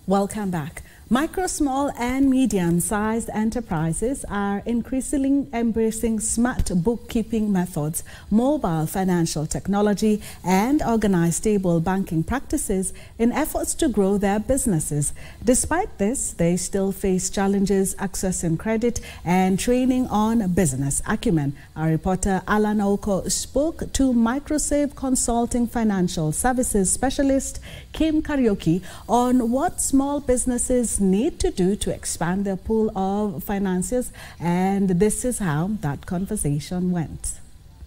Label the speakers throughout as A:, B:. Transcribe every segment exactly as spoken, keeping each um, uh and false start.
A: Welcome back. Micro, small and medium-sized enterprises are increasingly embracing smart bookkeeping methods, mobile financial technology and organized stable banking practices in efforts to grow their businesses. Despite this, they still face challenges accessing credit and training on business acumen. Our reporter Alan Aoko spoke to MicroSave Consulting financial services specialist Kim Karaoke on what small businesses need to do to expand their pool of financiers, and this is how that conversation went.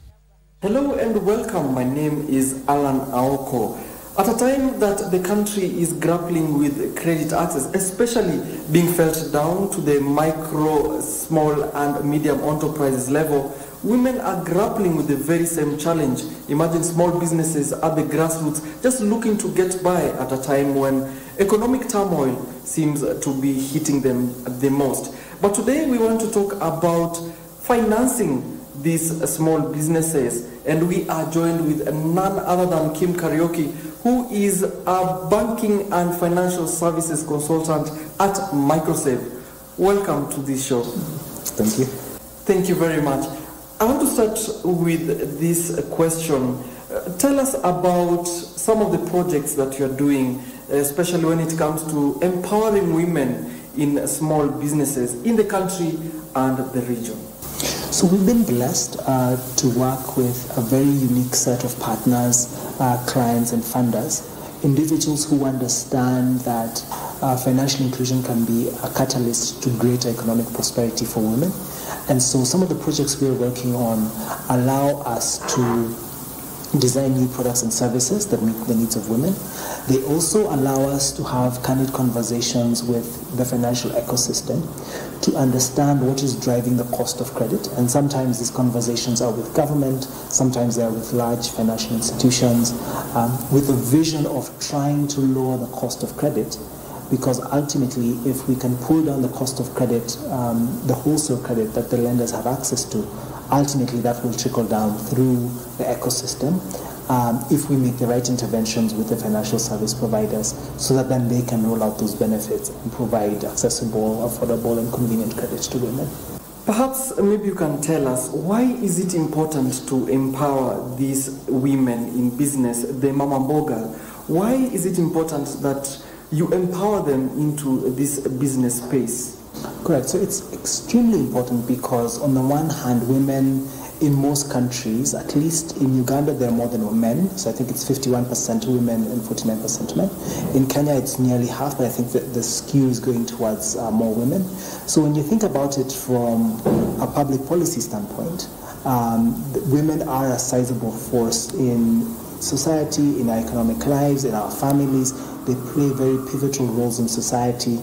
B: Hello and welcome. My name is Alan Aoko. At a time that the country is grappling with credit access, especially being felt down to the micro, small and medium enterprises level, women are grappling with the very same challenge. Imagine small businesses at the grassroots just looking to get by at a time when economic turmoil seems to be hitting them the most. But today we want to talk about financing these small businesses, and we are joined with none other than Kim Karaoke, who is a banking and financial services consultant at MicroSave. Welcome to this show.
C: Thank you.
B: Thank you very much. I want to start with this question. Uh, tell us about some of the projects that you are doing, especially when it comes to empowering women in small businesses in the country and the region.
C: So we've been blessed uh, to work with a very unique set of partners, uh, clients and funders, individuals who understand that uh, financial inclusion can be a catalyst to greater economic prosperity for women. And so some of the projects we're working on allow us to design new products and services that meet the needs of women. They also allow us to have candid conversations with the financial ecosystem to understand what is driving the cost of credit. And sometimes these conversations are with government, sometimes they are with large financial institutions, um, with a vision of trying to lower the cost of credit. Because ultimately, if we can pull down the cost of credit, um, the wholesale credit that the lenders have access to, ultimately that will trickle down through the ecosystem um, if we make the right interventions with the financial service providers, so that then they can roll out those benefits and provide accessible, affordable and convenient credit to women.
B: Perhaps maybe you can tell us, why is it important to empower these women in business, the mama mboga? Why is it important that you empower them into this business space?
C: Correct. So it's extremely important because on the one hand, women in most countries, at least in Uganda, there are more than men. So I think it's fifty-one percent women and forty-nine percent men. In Kenya, it's nearly half, but I think that the skew is going towards uh, more women. So when you think about it from a public policy standpoint, um, women are a sizable force in society, in our economic lives, in our families. They play very pivotal roles in society.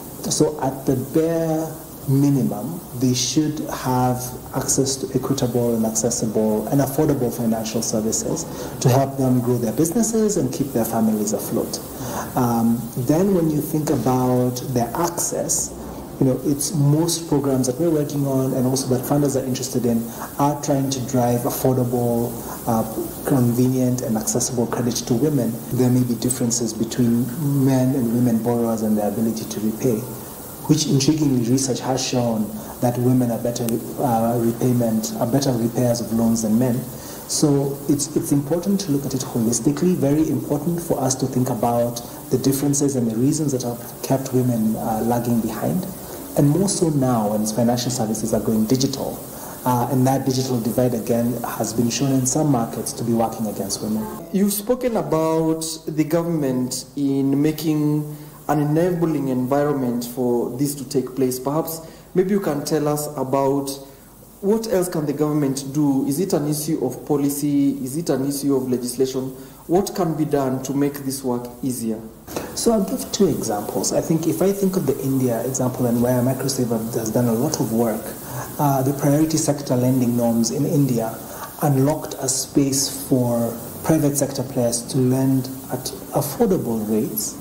C: So at the bare minimum, they should have access to equitable and accessible and affordable financial services to help them grow their businesses and keep their families afloat. Um, then when you think about their access, you know, it's most programs that we're working on and also that funders are interested in are trying to drive affordable, uh, convenient and accessible credit to women. There may be differences between men and women borrowers and their ability to repay, which intriguingly research has shown that women are better uh, repayment, are better repayers of loans than men. So it's, it's important to look at it holistically, very important for us to think about the differences and the reasons that have kept women uh, lagging behind. And more so now when financial services are going digital. Uh, and that digital divide, again, has been shown in some markets to be working against women.
B: You've spoken about the government in making an enabling environment for this to take place. Perhaps maybe you can tell us about what else can the government do? Is it an issue of policy? Is it an issue of legislation? What can be done to make this work easier?
C: So I'll give two examples. I think if I think of the India example and where MicroSave has done a lot of work, uh, the priority sector lending norms in India unlocked a space for private sector players to lend at affordable rates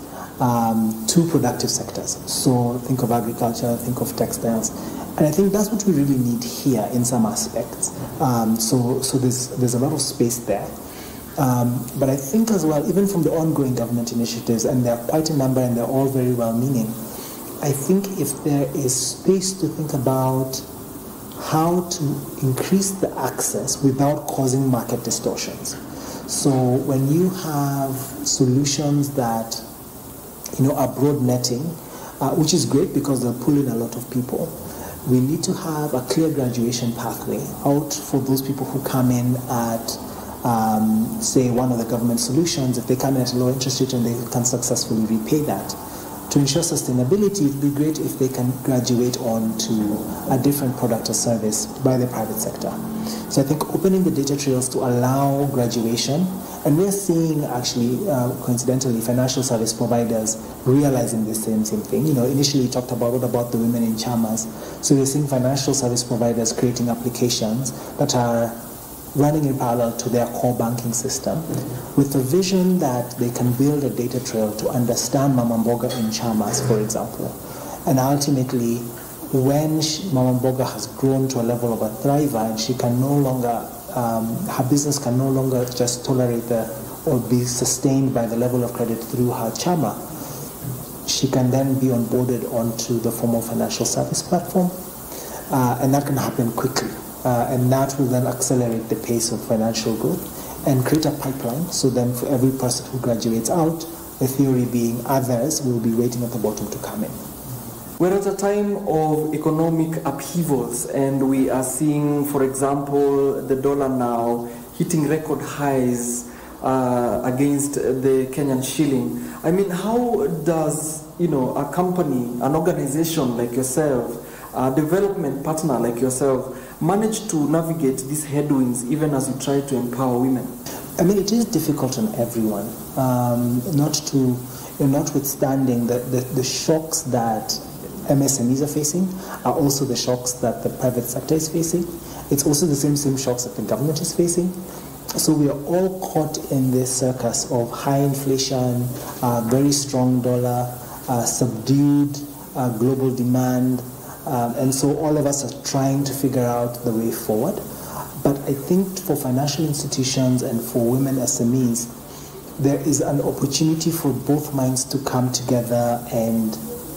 C: um, to productive sectors. So think of agriculture, think of textiles. And I think that's what we really need here in some aspects. Um, so so there's, there's a lot of space there. Um, but I think as well, even from the ongoing government initiatives, and there are quite a number and they're all very well-meaning, I think if there is space to think about how to increase the access without causing market distortions. So when you have solutions that, you know, are broad netting, uh, which is great because they'll pull in a lot of people, we need to have a clear graduation pathway out for those people who come in at, um, say, one of the government solutions. If they come in at a low interest rate and they can successfully repay that. To ensure sustainability, it would be great if they can graduate on to a different product or service by the private sector. So I think opening the data trails to allow graduation, and we're seeing actually, uh, coincidentally, financial service providers realizing the same, same thing. You know, initially you talked about what about the women in chamas. So we're seeing financial service providers creating applications that are running in parallel to their core banking system, with the vision that they can build a data trail to understand Mama Mboga in chamas, for example. And ultimately, when she, Mama Mboga has grown to a level of a thriver and she can no longer, um, her business can no longer just tolerate the, or be sustained by the level of credit through her chama, she can then be onboarded onto the formal financial service platform, uh, and that can happen quickly. Uh, and that will then accelerate the pace of financial growth and create a pipeline. So then for every person who graduates out, the theory being others will be waiting at the bottom to come in.
B: We're at a time of economic upheavals, and we are seeing, for example, the dollar now hitting record highs uh, against the Kenyan shilling. I mean, how does, you know, a company, an organization like yourself, a development partner like yourself, manage to navigate these headwinds even as you try to empower women?
C: I mean, it is difficult on everyone, um, not to, you know, notwithstanding the, the, the shocks that M S M Es are facing are also the shocks that the private sector is facing. It's also the same same shocks that the government is facing. So we are all caught in this circus of high inflation, uh, very strong dollar, uh, subdued uh, global demand, um, and so all of us are trying to figure out the way forward. But I think for financial institutions and for women S M Es, there is an opportunity for both minds to come together and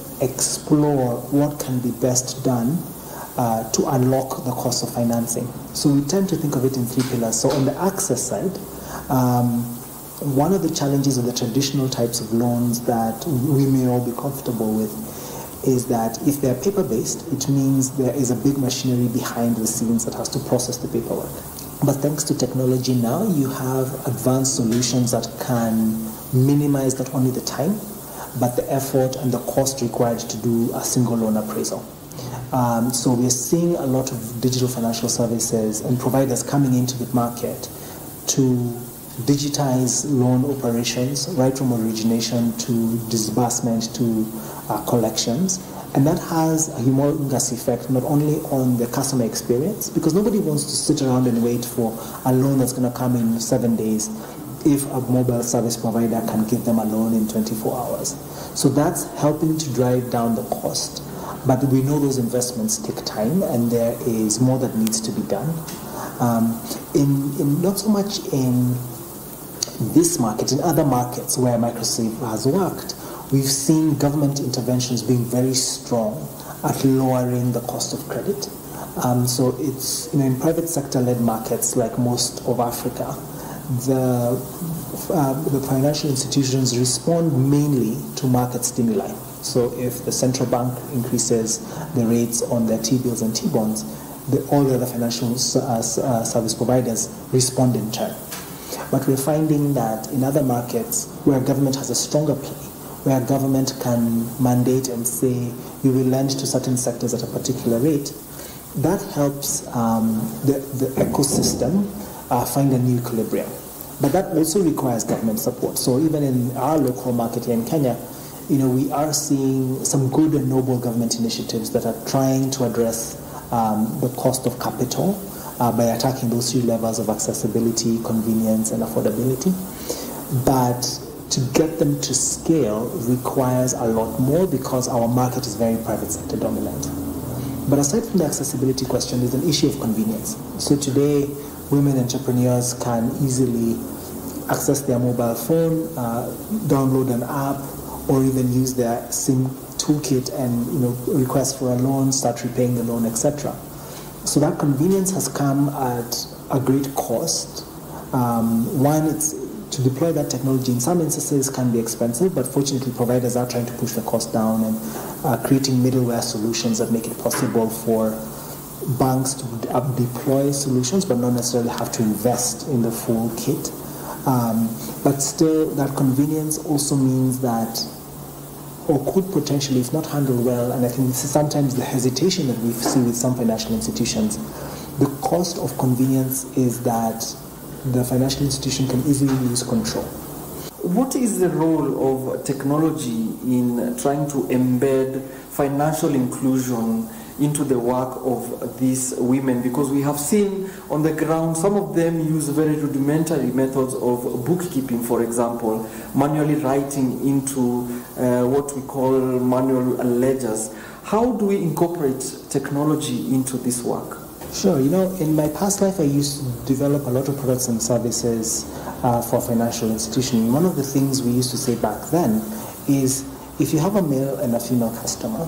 C: explore what can be best done uh, to unlock the cost of financing. So we tend to think of it in three pillars. So on the access side, um, one of the challenges of the traditional types of loans that we may all be comfortable with is that if they're paper-based, it means there is a big machinery behind the scenes that has to process the paperwork. But thanks to technology now, you have advanced solutions that can minimize not only the time, but the effort and the cost required to do a single loan appraisal. Um, so we're seeing a lot of digital financial services and providers coming into the market to digitize loan operations right from origination to disbursement to uh, collections. And that has a humongous effect not only on the customer experience, because nobody wants to sit around and wait for a loan that's going to come in seven days if a mobile service provider can give them a loan in twenty-four hours. So that's helping to drive down the cost. But we know those investments take time and there is more that needs to be done. Um, in, in not so much in this market, in other markets where MicroSave has worked, we've seen government interventions being very strong at lowering the cost of credit. Um, so it's, you know, in private sector-led markets like most of Africa, the, uh, the financial institutions respond mainly to market stimuli. So if the central bank increases the rates on their T-bills and T-bonds, the, all the other financial uh, uh, service providers respond in turn. But we're finding that in other markets where government has a stronger play, where government can mandate and say you will lend to certain sectors at a particular rate, that helps um, the, the ecosystem uh, find a new equilibrium. But that also requires government support. So even in our local market here in Kenya, you know, we are seeing some good and noble government initiatives that are trying to address um, the cost of capital uh, by attacking those three levels of accessibility, convenience, and affordability. But to get them to scale requires a lot more because our market is very private sector dominant. But aside from the accessibility question, there's an issue of convenience. So today, women entrepreneurs can easily access their mobile phone, uh, download an app, or even use their SIM toolkit and you know request for a loan, start repaying the loan, et cetera. So that convenience has come at a great cost. Um, one, it's to deploy that technology in some instances can be expensive, but fortunately providers are trying to push the cost down and uh, creating middleware solutions that make it possible for banks to uh, deploy solutions but not necessarily have to invest in the full kit. Um, but still, that convenience also means that, or could potentially, if not handled well, and I think this is sometimes the hesitation that we see with some financial institutions, the cost of convenience is that the financial institution can easily lose control.
B: What is the role of technology in trying to embed financial inclusion into the work of these women? Because we have seen on the ground some of them use very rudimentary methods of bookkeeping, for example, manually writing into uh, what we call manual ledgers. How do we incorporate technology into this work?
C: Sure. You know, in my past life, I used to develop a lot of products and services uh, for financial institutions. One of the things we used to say back then is if you have a male and a female customer,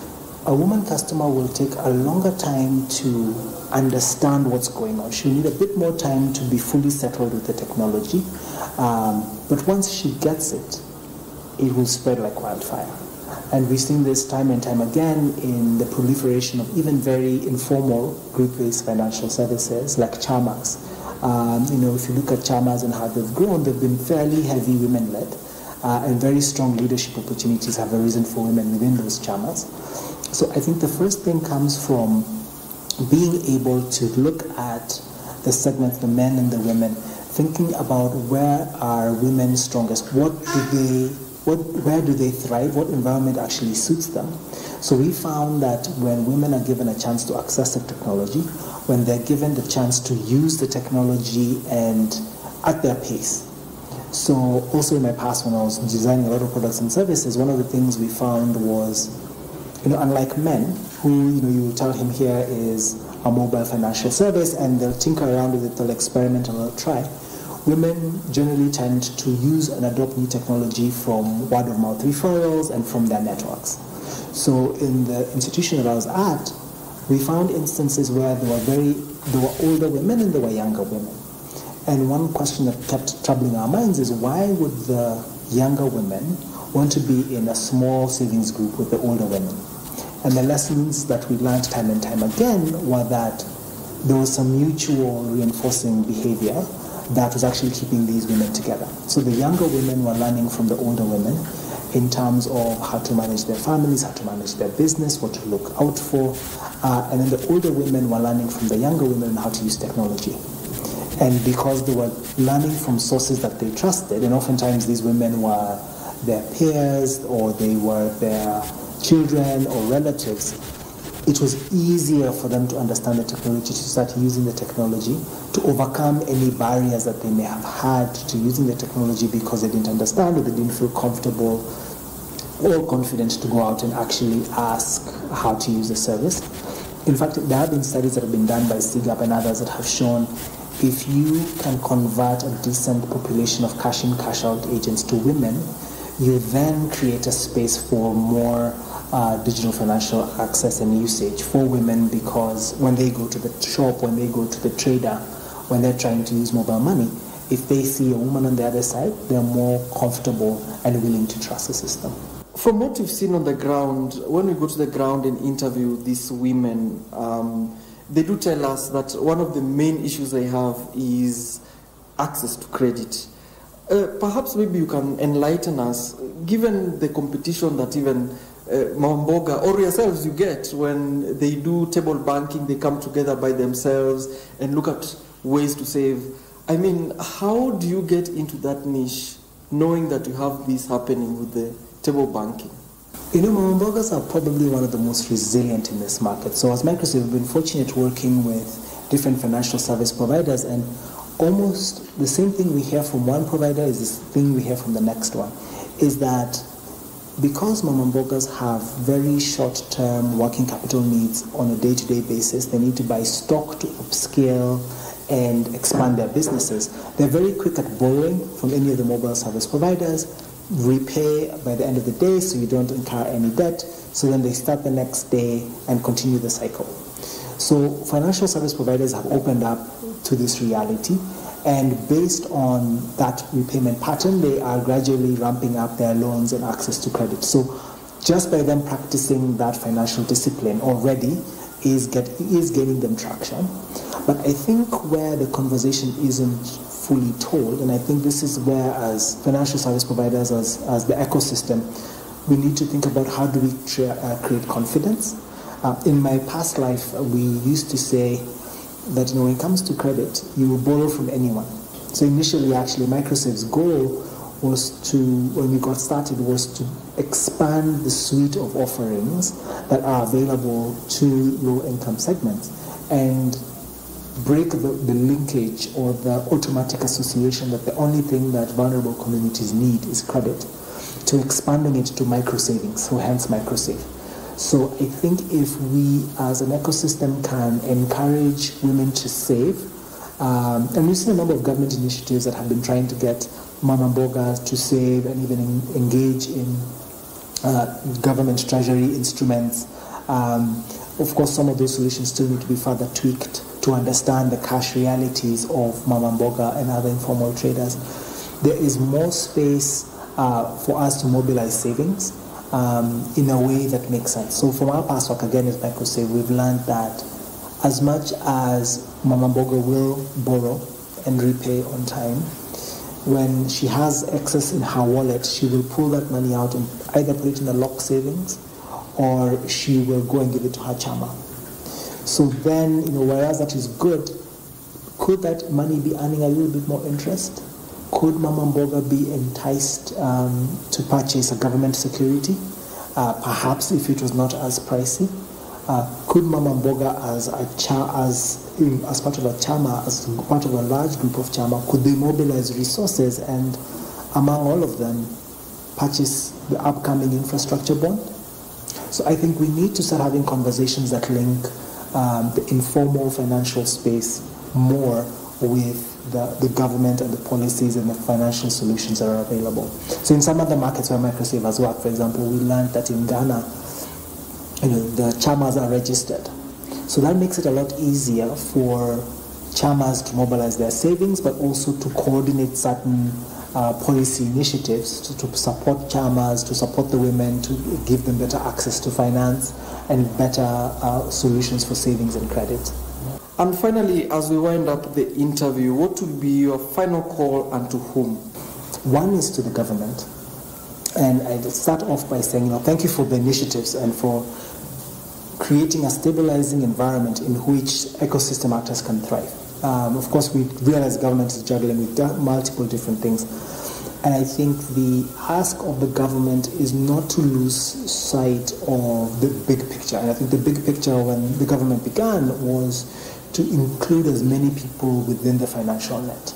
C: a woman customer will take a longer time to understand what's going on. She'll need a bit more time to be fully settled with the technology. Um, but once she gets it, it will spread like wildfire. And we've seen this time and time again in the proliferation of even very informal group-based financial services like chamas. Um, you know, if you look at chamas and how they've grown, they've been fairly heavy women-led, uh, and very strong leadership opportunities have arisen for women within those chamas. So I think the first thing comes from being able to look at the segments, the men and the women, thinking about where are women strongest, what do they What, where do they thrive? What environment actually suits them? So we found that when women are given a chance to access the technology, when they're given the chance to use the technology and at their pace. So also in my past when I was designing a lot of products and services, one of the things we found was, you know, unlike men, who, you know, you will tell him here is a mobile financial service and they'll tinker around with it, they'll experiment and they'll try. Women generally tend to use and adopt new technology from word-of-mouth referrals and from their networks. So in the institution that I was at, we found instances where there were very, there were older women and there were younger women. And one question that kept troubling our minds is why would the younger women want to be in a small savings group with the older women? And the lessons that we learned time and time again were that there was some mutual reinforcing behavior that was actually keeping these women together. So the younger women were learning from the older women in terms of how to manage their families, how to manage their business, what to look out for. Uh, and then the older women were learning from the younger women how to use technology. And because they were learning from sources that they trusted, and oftentimes these women were their peers or they were their children or relatives, it was easier for them to understand the technology, to start using the technology, to overcome any barriers that they may have had to using the technology because they didn't understand or they didn't feel comfortable or confident to go out and actually ask how to use the service. In fact, there have been studies that have been done by C G A P and others that have shown if you can convert a decent population of cash-in, cash-out agents to women, you then create a space for more Uh, digital financial access and usage for women, because when they go to the shop, when they go to the trader, when they're trying to use mobile money, if they see a woman on the other side, they're more comfortable and willing to trust the system.
B: From what you've seen on the ground, when we go to the ground and interview these women, um, they do tell us that one of the main issues they have is access to credit. Uh, perhaps maybe you can enlighten us, given the competition that even Uh, Mamboga or yourselves you get when they do table banking, they come together by themselves and look at ways to save. I mean, how do you get into that niche knowing that you have this happening with the table banking?
C: You know, Mambogas are probably one of the most resilient in this market. So as MicroSave, we've been fortunate working with different financial service providers, and almost the same thing we hear from one provider is the thing we hear from the next one, is that because Mamambogas have very short-term working capital needs on a day-to-day basis, they need to buy stock to upscale and expand their businesses. They're very quick at borrowing from any of the mobile service providers, repay by the end of the day so you don't incur any debt, so then they start the next day and continue the cycle. So financial service providers have opened up to this reality, and based on that repayment pattern, they are gradually ramping up their loans and access to credit. So just by them practicing that financial discipline already is, get, is gaining them traction. But I think where the conversation isn't fully told, and I think this is where, as financial service providers, as, as the ecosystem, we need to think about how do we tra- uh, create confidence. Uh, in my past life, we used to say that, you know, when it comes to credit, you will borrow from anyone. So initially, actually, MicroSave's goal was to, when we got started, was to expand the suite of offerings that are available to low-income segments and break the, the linkage or the automatic association that the only thing that vulnerable communities need is credit, to expanding it to micro-savings, so hence MicroSave. So I think if we as an ecosystem can encourage women to save, um, and we've seen a number of government initiatives that have been trying to get mama mbogas to save and even in, engage in uh, government treasury instruments. Um, of course, some of those solutions still need to be further tweaked to understand the cash realities of mama mboga and other informal traders. There is more space uh, for us to mobilize savings um, in a way that makes sense. So from our past work, again, as MicroSave, we've learned that as much as mama mboga will borrow and repay on time, when she has excess in her wallet, she will pull that money out and either put it in a lock savings or she will go and give it to her chama. So then, you know, whereas that is good, could that money be earning a little bit more interest? Could Mama Mboga be enticed um, to purchase a government security? Uh, perhaps if it was not as pricey. Uh, could Mama Mboga as a cha as as part of a chama, as part of a large group of chama, could they mobilize resources and among all of them purchase the upcoming infrastructure bond? So I think we need to start having conversations that link um, the informal financial space more with the, the government and the policies and the financial solutions that are available. So in some other markets where MicroSave has worked, for example, we learned that in Ghana, you know, the chamas are registered. So that makes it a lot easier for chamas to mobilize their savings, but also to coordinate certain uh, policy initiatives to, to support chamas, to support the women, to give them better access to finance and better uh, solutions for savings and credit.
B: And finally, as we wind up the interview, what would be your final call and to whom?
C: One is to the government. And I'd start off by saying, you know, thank you for the initiatives and for creating a stabilizing environment in which ecosystem actors can thrive. Um, of course, we realize government is juggling with multiple different things. And I think the ask of the government is not to lose sight of the big picture. And I think the big picture when the government began was to include as many people within the financial net.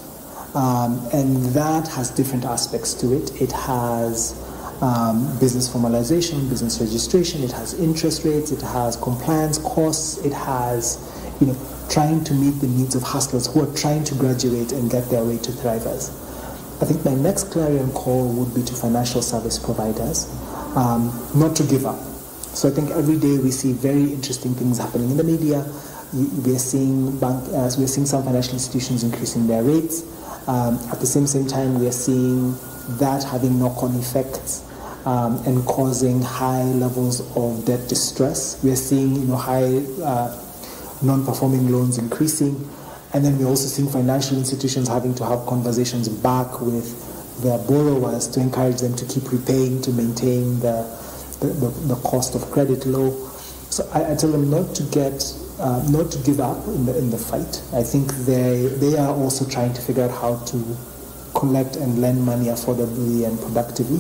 C: Um, and that has different aspects to it. It has um, business formalization, business registration, it has interest rates, it has compliance costs, it has, you know, trying to meet the needs of hustlers who are trying to graduate and get their way to thrivers. I think my next clarion call would be to financial service providers, um, not to give up. So I think every day we see very interesting things happening in the media. We are seeing bank, uh, we are seeing some financial institutions increasing their rates. Um, at the same same time, we are seeing that having knock-on effects um, and causing high levels of debt distress. We are seeing, you know, high uh, non-performing loans increasing, and then we're also seeing financial institutions having to have conversations back with their borrowers to encourage them to keep repaying to maintain the the, the, the cost of credit low. So I, I tell them not to get. Uh, not to give up in the in the fight. I think they they are also trying to figure out how to collect and lend money affordably and productively.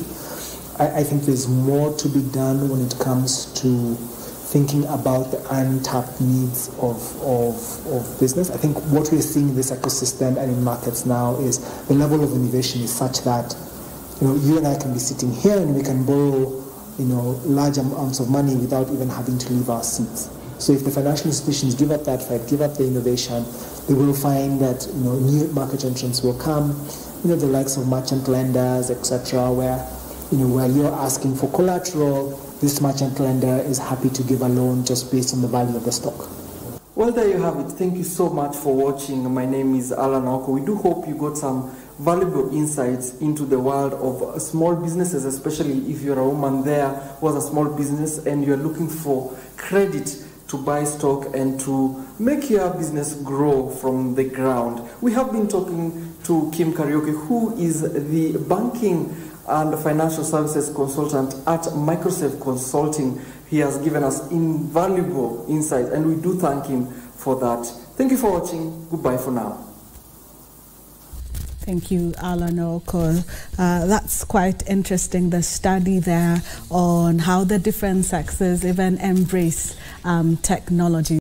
C: I, I think there's more to be done when it comes to thinking about the untapped needs of, of, of business. I think what we're seeing in this ecosystem and in markets now is the level of innovation is such that, you know, you and I can be sitting here and we can borrow, you know, large amounts of money without even having to leave our seats. So if the financial institutions give up that fight, give up the innovation, They will find that, you know, new market entrants will come, you know, the likes of merchant lenders, et cetera, where, you know, where you're asking for collateral, this merchant lender is happy to give a loan just based on the value of the stock.
B: Well, there you have it. Thank you so much for watching. My name is Alan Oko. We do hope you got some valuable insights into the world of small businesses, especially if you're a woman there who has a small business and you're looking for credit to buy stock and to make your business grow from the ground. We have been talking to Kim Kariuki, who is the banking and financial services consultant at MicroSave Consulting. He has given us invaluable insight, and we do thank him for that. Thank you for watching. Goodbye for now.
A: Thank you, Alan Oko. Uh, that's quite interesting, the study there on how the different sexes even embrace um, technology.